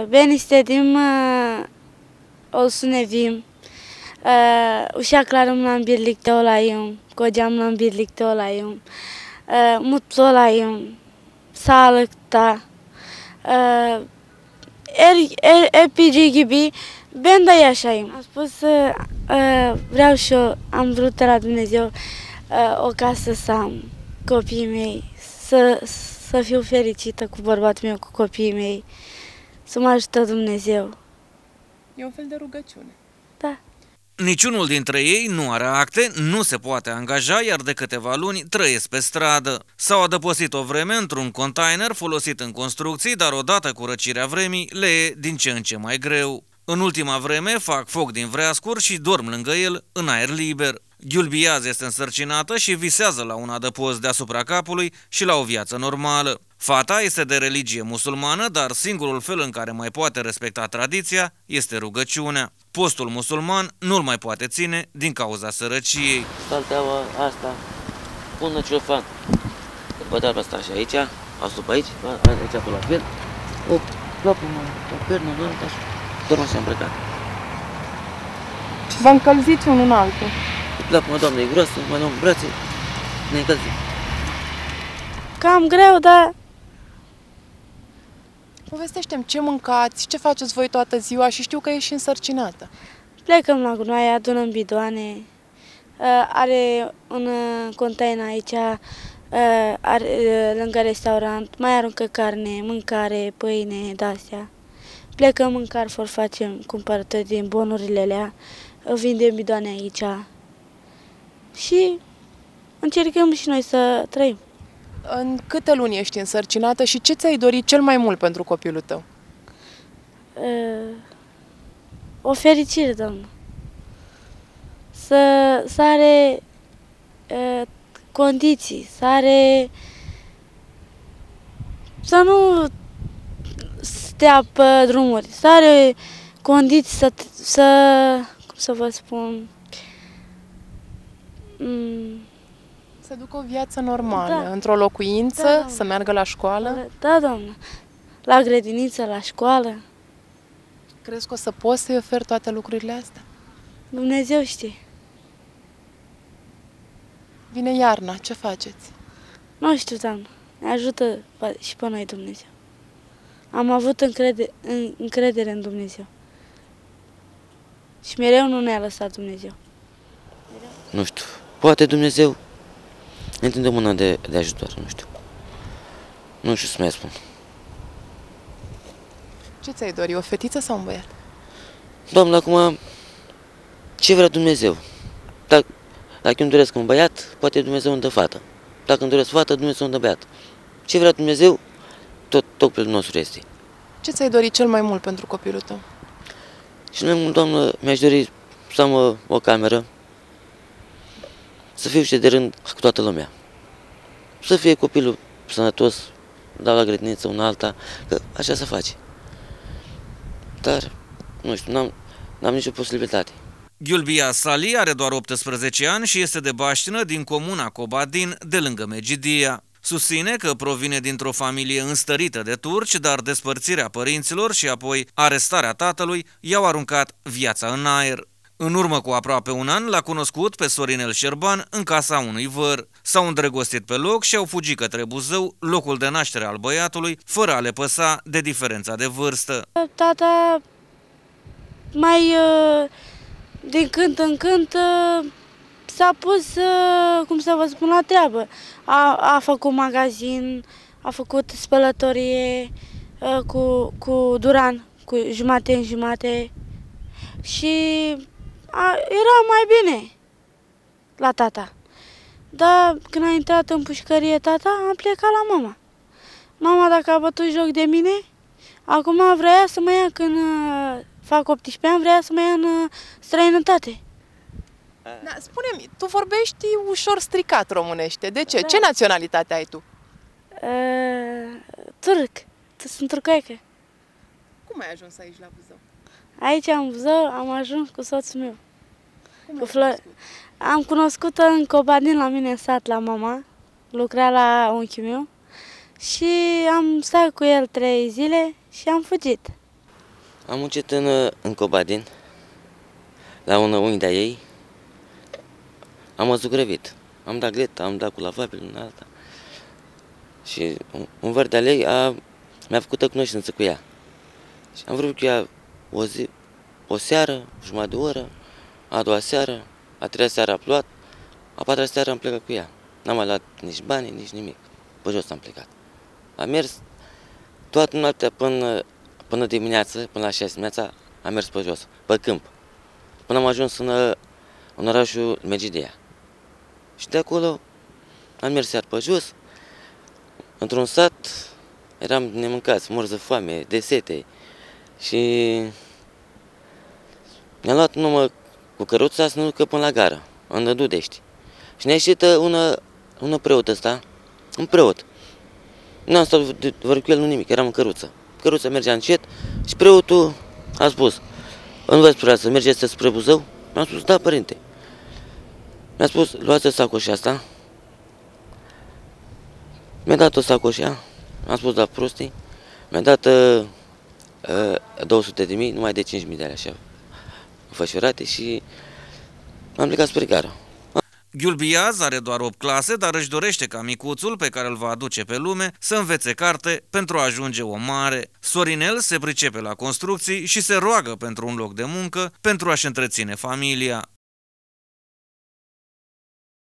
Ben olsun evim. Uşaklarımla birlikte olayım. Kocamla birlikte olayım. Mutlu olayım. Sağlıkta. Hep gibi ben de yaşayayım. Am spus vreau și eu, am vrut de la Dumnezeu o casă să am, copiii mei, să fiu fericită cu bărbatul meu, cu copiii mei, să mă ajute Dumnezeu. E un fel de rugăciune. Da. Niciunul dintre ei nu are acte, nu se poate angaja, iar de câteva luni trăiesc pe stradă. S-au adăpostit o vreme într-un container folosit în construcții, dar odată cu răcirea vremii le e din ce în ce mai greu. În ultima vreme fac foc din vreascuri și dorm lângă el în aer liber. Gulbiaz este însărcinată și visează la un adăpost deasupra capului și la o viață normală. Fata este de religie musulmană, dar singurul fel în care mai poate respecta tradiția este rugăciunea. Postul musulman nu-l mai poate ține din cauza sărăciei. Salteaua asta, până ce o fac. Bătea pe asta și aici, asup aici, aici pe la fel. O plapă-mă la pernă, așa. Dorm așa îmbrăcat. Vă încălziți unul în altul. Plapă-mă, Doamne, e groasă, mă luăm în brațe, ne încălzim. Cam greu, dar... Povestește-mi ce mâncați, ce faceți voi toată ziua și știu că ești însărcinată. Plecăm la gunoaie, adunăm bidoane. Are un container aici, lângă restaurant, mai aruncă carne, mâncare, pâine, de-astea. Plecăm în Carrefour, facem cumpărături din bonurile alea, vindem bidoane aici și încercăm și noi să trăim. În câte luni ești însărcinată și ce ți-ai dorit cel mai mult pentru copilul tău? O fericire, doamnă. Să are condiții, să nu stea pe drumuri, să are condiții cum să vă spun, Să ducă o viață normală, Da. într-o locuință, Da, să meargă la școală. Da, doamnă, la grădiniță, la școală, Crezi că o să poți să-i oferi toate lucrurile astea? Dumnezeu știe. Vine iarna, ce faceți? Nu știu, doamnă, ne ajută și pe noi Dumnezeu. Am avut încredere în Dumnezeu. Și mereu nu ne-a lăsat Dumnezeu. Nu știu, poate Dumnezeu ne întinde mâna de ajutor, nu știu. Nu știu să mai spun. Ce ți-ai dori, o fetiță sau un băiat? Doamne, acum, ce vrea Dumnezeu? Dacă îmi doresc un băiat, poate Dumnezeu îmi dă fată. Dacă îmi doresc fată, Dumnezeu îmi dă băiat. Ce vrea Dumnezeu, tot copilul nostru este. Ce ți-ai dori cel mai mult pentru copilul tău? Și mai mult, Doamnă, mi-aș dori să am o cameră, să fiu și de rând cu toată lumea. Să fie copilul sănătos, dau la grădiniță una alta, că așa se face. Dar, nu știu, n-am nicio posibilitate. Gulbiaz Sali are doar 18 ani și este de baștină din comuna Cobadin, de lângă Megidia. Susține că provine dintr-o familie înstărită de turci, dar despărțirea părinților și apoi arestarea tatălui i-au aruncat viața în aer. În urmă cu aproape un an l-a cunoscut pe Sorinel Șerban în casa unui văr. S-au îndrăgostit pe loc și au fugit către Buzău, locul de naștere al băiatului, fără a le păsa de diferența de vârstă. Tata mai din când în când s-a pus, cum să vă spun, la treabă. A făcut magazin, a făcut spălătorie cu duran, cu jumate în jumate și era mai bine la tata. Dar când a intrat în pușcărie tata, am plecat la mama. Mama, dacă a bătut joc de mine, acum vrea să mă ia când fac 18 ani, vrea să mă ia în străinătate. Da, spune-mi, tu vorbești ușor stricat românește. De ce? Da. Ce naționalitate ai tu? Turc. Sunt turcoaică. Cum ai ajuns aici la Buzău? Aici în Buzău am ajuns cu soțul meu. Cum Cu ai Flor. cunoscut? Am cunoscut-o în Cobadin, la mine în sat, la mama. Lucra la unchiul meu. Și am stat cu el 3 zile și am fugit. Am muncit în Cobadin, la un unghi de-a ei. Am văzut grăbit. Am dat glet, am dat cu lavabil în alta. Și un văr de-a ei mi-a făcut cunoștință cu ea. Și am vorbit cu ea o seară, jumătate de oră, a doua seară, a treia seară a plouat, a patra seară am plecat cu ea. N-am mai luat nici bani, nici nimic. Pe jos am plecat. Am mers toată noaptea până dimineață, până la 6 dimineața, am mers pe jos, pe câmp. Până am ajuns în orașul Megidea. Și de acolo am mers iar pe jos, într-un sat, eram nemâncați, morți de foame, de sete. Și mi-am luat numai cu căruța să ne ducă până la gară, în Dudești. Și ne-a ieșit un preot ăsta, un preot. N-am stat de vorbit cu el, nu nimic, eram în căruță. Căruța mergea încet și preotul a spus: nu vă spune să mergeți spre Buzău? Mi-am spus: da, părinte. Mi-a spus: luați sacoșa asta. Mi-a dat o sacoșa, am spus: da, prostii. Mi-a dat 200.000, numai de 5.000 de alea așa fășurate și am plecat spre gară. Ghiulbiaz are doar 8 clase, dar își dorește ca micuțul pe care îl va aduce pe lume să învețe carte pentru a ajunge om mare. Sorinel se pricepe la construcții și se roagă pentru un loc de muncă pentru a-și întreține familia.